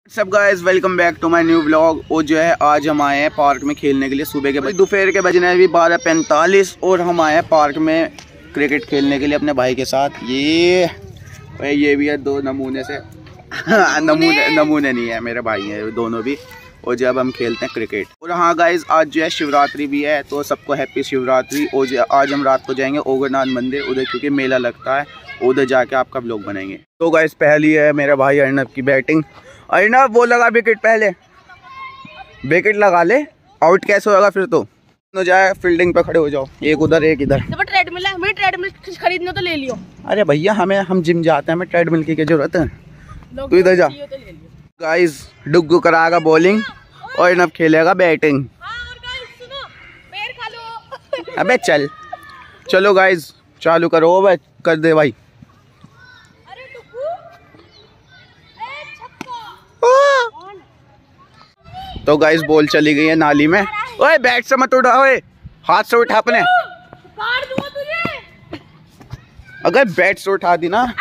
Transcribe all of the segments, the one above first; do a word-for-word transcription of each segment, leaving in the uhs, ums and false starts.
सब guys welcome back to my new blog. और जो है आज हम आए हैं पार्क में खेलने के लिए। सुबह के दोपहर के बजने अभी बारह पैंतालीस और हम आए हैं पार्क में क्रिकेट खेलने के लिए अपने भाई के साथ। ये ये भी है दो नमूने से नमूने नमूने नहीं है, मेरे भाई हैं दोनों भी। और जब हम खेलते हैं क्रिकेट। और हाँ गाइस आज जो है शिवरात्रि भी है, तो सबको हैप्पी शिवरात्रि। और जो आज हम रात को जाएंगे ओगरनाथ मंदिर उधर, क्योंकि मेला लगता है, उधर जाके आपका ब्लॉग बनाएंगे। तो गाइस पहली है मेरा भाई अर्नब की बैटिंग। अर्नब वो लगा विकेट, पहले विकेट लगा ले, आउट कैसे होगा फिर तो तो जाए फील्डिंग पे खड़े हो जाओ, एक उधर एक इधर। ट्रेडमिल है, मेरी ट्रेडमिल खरीदने तो ले लियो। अरे भैया हमें हम जिम जाते हैं, हमें ट्रेडमिल की क्या जरूरत है, तू इधर जा। गाइस डुग्गू कराएगा बॉलिंग और अर्नब खेलेगा बैटिंग। अबे चल चलो गाइस चालू करो भाई, कर दे भाई। तो गाइस बॉल चली गई है नाली में। ओए बैट से मत उठा, ओए हाथ से उठा अपने। अगर बैट से उठा दी ना,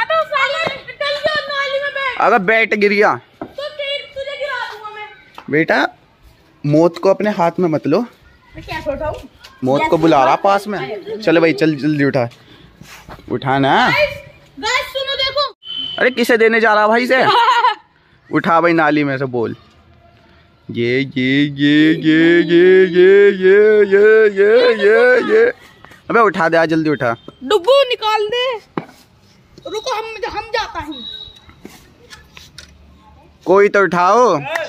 अगर बैट गिर गया बेटा, मौत को अपने हाथ में मत लो। मौत को बुला रहा पास में। चलो भाई चल जल्दी उठा, उठाना। अरे किसे देने जा रहा भाई से? उठा भाई नाली में से बोल। ये ये ये ये ये ये ये ये ये ये ये अबे उठा दे, आ जल्दी उठा। डुब्बू निकाल दे, रुको हम हम जाता हैं। कोई तो उठाओ।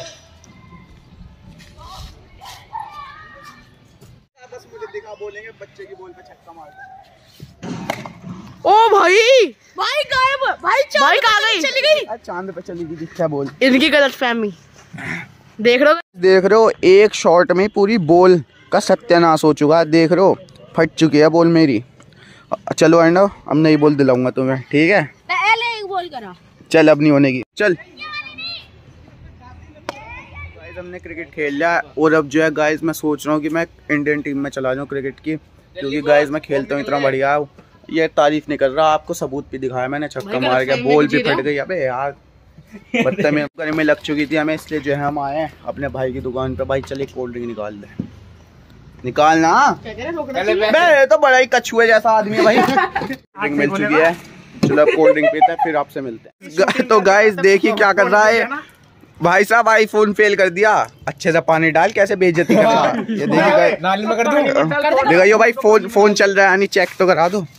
बस मुझे दिखा, बोलेंगे बच्चे की बॉल पे छक्का मार। ओ भाई भाई गायब, भाई भाई कहाँ गई? चली गई, चांद पे चली गई। क्या बोल, इनकी गलतफहमी देख रहे हो, देख रहे हो एक शॉट में पूरी बॉल का सत्यानाश हो चुका है। देख रहे हो फट चुकी है बॉल मेरी। चलो अर्नब अब नहीं बॉल दिलाऊंगा तुम्हें, ठीक है? पहले एक बॉल करा, चल अब नहीं होने की, चल। गाइस हमने क्रिकेट खेल लिया और अब जो है गाइस मैं सोच रहा हूँ कि मैं इंडियन टीम में चला जाऊँ क्रिकेट की, क्योंकि गाइस मैं खेलता हूँ इतना बढ़िया। ये तारीफ नहीं कर रहा, आपको सबूत भी दिखाया मैंने, छक्का मार गया, बॉल भी फट गई। अबे यार बत्ते में करने में लग चुकी थी हमें, इसलिए जो है हम आए हैं अपने भाई की दुकान पे। भाई चल एक कोल्ड ड्रिंक निकाल दे, निकालना। मैं तो बड़ा ही कछुए जैसा आदमी है भाई। ड्रिंक मिल चुकी है, चलो अब कोल्ड ड्रिंक पीते हैं, फिर आपसे मिलते हैं। तो गाइस देखिए क्या कर रहा है भाई साहब, आईफोन फेल कर दिया। अच्छे से पानी डाल, कैसे बेइज्जती कर रहा है ये देखिए। नाली में कर दूं? देखा यो भाई फोन फोन चल रहा है, यानी चेक तो करा दो।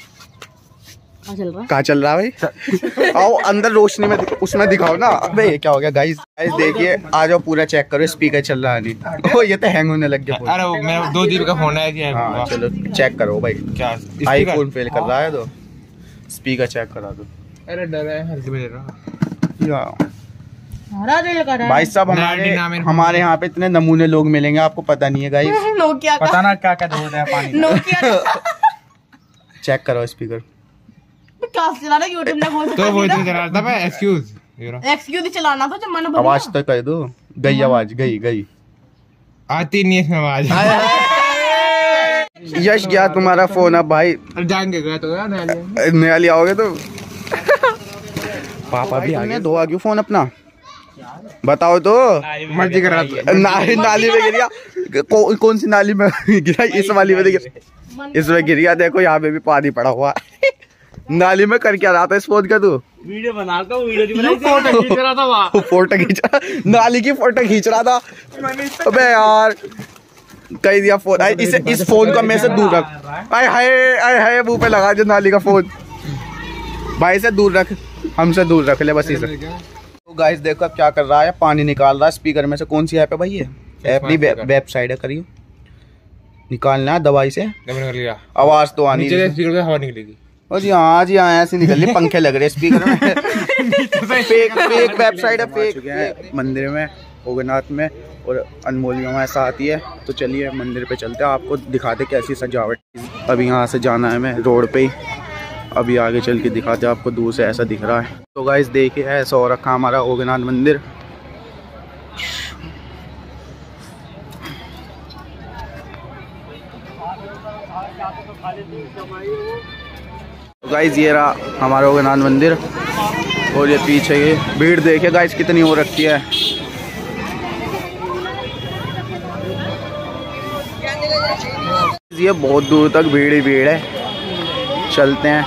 कहाँ चल रहा है भाई? आओ अंदर रोशनी में उसमें दिखाओ ना। अबे ये क्या हो गया गाइस? गाइस देखिए आ जाओ, पूरा चेक करो, स्पीकर चल रहा है नहीं। ओ ये तो हैंग होने लग गया। अरे मेरा दो जीबी का फोन है कि हाँ चलो चेक करो भाई, क्या आईफोन फेल कर रहा है तो स्पीकर चेक करा दो। अरे डर है, हल्के में ले रहा भाई साहब। हमारे हमारे यहाँ पे इतने नमूने लोग मिलेंगे, आपको पता नहीं है गाइस। नोकिया का पता ना क्या क्या धो रहा है पानी। नोकिया चेक करो स्पीकर। चलाना यूट्यूब ने खोल तो वो चला रहा था मैं, एक्सक्यूज एक्सक्यूज चलाना था जब मैंने आवाज तो कह दो। गई आवाज, गई गई आती नहीं है आवाज। यश गया तुम्हारा फोन अब भाई, जाएंगे गया तो नया लिया आओगे तो। पापा भी आ गए। धोआ क्यों फोन अपना, बताओ तो। मर्जी कर रहा नाली नाली में गिर गया। कौ, कौन सी नाली में गिरा? इस वाली में गिरा, इसमें गिर गया। देखो यहाँ पे भी पानी पड़ा हुआ। नाली में कर क्या रहा था इस फोन का? तू वीडियो बना रहा, वीडियो फोटो खींच रहा था वहाँ। फोटो खींच रहा, नाली की फोटो खींच रहा था। अबे यार कह दिया फोन। इसे इस फोन को मैं से दूर रख। आए हाय आए हाय मुंह पे लगा जो नाली का फोन। भाई से दूर रख, हमसे दूर रख ले बस इसे। तो गाइस देखो अब क्या कर रहा है, पानी निकाल रहा है स्पीकर में से। कौन सी ऐप है भाई ये? ऐप नहीं, वेबसाइट है। करियो निकालना है दवाई से, आवाज तो आनी है, हवा निकलेगी। और जी हाँ जी हाँ ऐसे निकल रही, पंखे लग रहे स्पीकर में। फेक फेक वेबसाइट है, फेक। मंदिर में ओगरनाथ में और अनमोल में हमारे साथ ही है। तो चलिए मंदिर पे चलते हैं, आपको दिखाते कैसी सजावट। अब यहाँ से जाना है हमें रोड पे ही, अभी आगे चल के दिखाते हैं आपको। दूर से ऐसा दिख रहा है। तो गाइस देखिए ऐसा हो रखा हमारा ओगरनाथ मंदिर। गाइस ये रहा हमारा ओगरनाथ मंदिर। और ये पीछे ये भीड़ देखिए गाइस कितनी हो रखी है। ये बहुत दूर तक भीड़ ही भीड़ है, चलते हैं।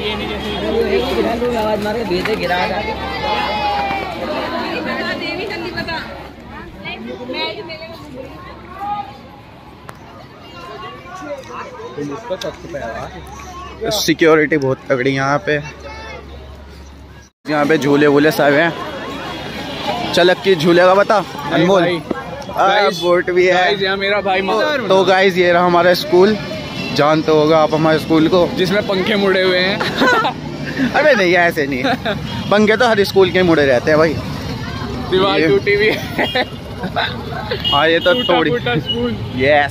सिक्योरिटी बहुत तगड़ी यहाँ पे, यहाँ पे झूले वूले सब हैं। चलक की झूले का बता अनमोल, बोट भी है। यहाँ मेरा भाई तो, तो गाइस ये रहा हमारा स्कूल, जानते होगा आप हमारे स्कूल को, जिसमें पंखे मुड़े हुए हैं। अरे नहीं ऐसे नहीं, पंखे तो हर स्कूल के मुड़े रहते हैं भाई। दीवार टूटी हुई है। हाँ ये तो थोड़ी यस।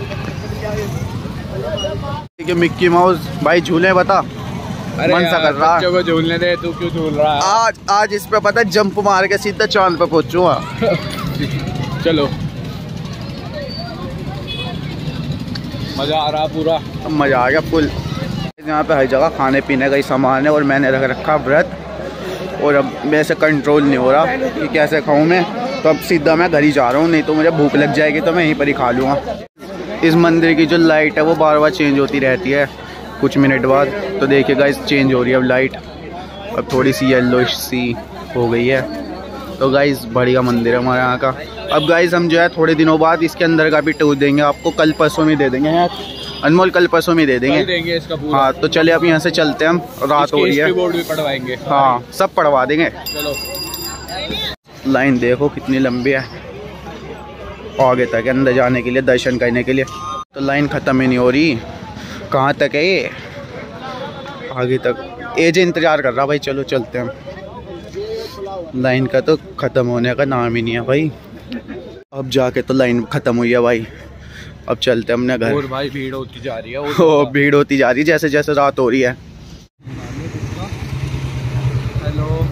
ठीक है मिक्की माउस भाई झूले बता। अरे मन सा कर रहा बच्चों को झूलने दे, तू क्यों झूल रहा है? आज आज इस पे पता है जंप मार के सीधा चांद पे पहुंचूंगा। चलो मजा आ रहा पूरा, मजा आ गया फुल। यहाँ पे हर जगह खाने पीने का ही सामान है और मैंने रख रखा व्रत, और अब मेरे से कंट्रोल नहीं हो रहा कि कैसे खाऊं मैं, तो अब सीधा मैं घर ही जा रहा हूँ, नहीं तो मुझे भूख लग जाएगी तो मैं यहीं पर ही खा लूँगा। इस मंदिर की जो लाइट है वो बार बार चेंज होती रहती है कुछ मिनट बाद, तो देखिए गाइस चेंज हो रही है अब लाइट, अब थोड़ी सी येलोइश सी हो गई है। तो गाइस बढ़िया मंदिर है हमारे यहाँ का। अब गाइस हम जो है थोड़े दिनों बाद इसके अंदर का भी टूर देंगे आपको, कल परसों में दे देंगे यार अनमोल, कल परसों में दे देंगे, देंगे इसका पूरा। हाँ तो चले अब यहाँ से चलते हैं, हम रात हो रही है। बोर्ड भी पढ़वाएंगे, हाँ सब पढ़वा देंगे। चलो लाइन देखो कितनी लंबी है आगे तक अंदर जाने के लिए, दर्शन करने के लिए। तो लाइन ख़त्म ही नहीं हो रही, कहाँ तक है ये, आगे तक। एजे इंतज़ार कर रहा भाई, चलो चलते हैं हम। लाइन का तो ख़त्म होने का नाम ही नहीं है भाई। अब जाके तो लाइन ख़त्म हुई है भाई, अब चलते हैं अपने घर। और भाई भीड़ होती जा रही है, ओ भीड़ होती जा रही है जैसे जैसे रात हो रही है। Hello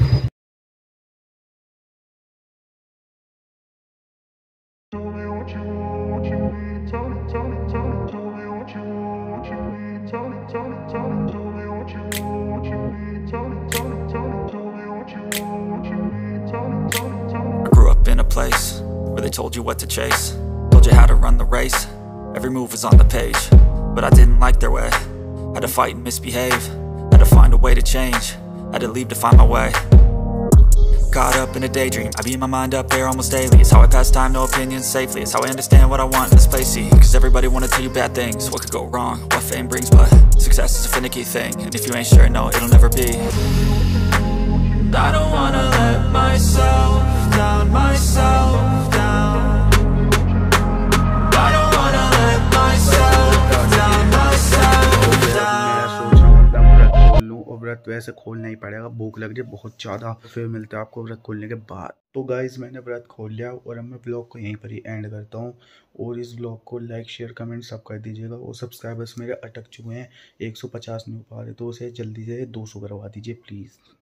place where they told you what to chase, told you how to run the race, every move was on the page, but I didn't like their way, had to fight and misbehave, had to find a way to change, had to leave to find my way, caught up in a daydream, I beat my mind up there almost daily, it's how I pass time, no opinions safely, it's how I understand what I want in this place, see, cause everybody wanna tell you bad things, what could go wrong, what fame brings, but success is a finicky thing, and if you ain't sure, no, it'll never be. I don't wanna let myself down, myself down. I don't wanna let myself down, myself down. और व्रत वैसे खोलना ही पड़ेगा, भूख लग रही है बहुत ज़्यादा, फिर मिलते हैं आपको व्रत खोलने के बाद। तो गाइज मैंने व्रत खोल लिया और अब मैं ब्लॉग को यहीं पर ही एंड करता हूँ, और इस ब्लॉग को लाइक शेयर कमेंट सब कर दीजिएगा। और सब्सक्राइबर्स मेरे अटक चुके हैं, एक सौ पचास नहीं हो पा रहे, तो उसे जल्दी से दो सौ करवा दीजिए प्लीज़।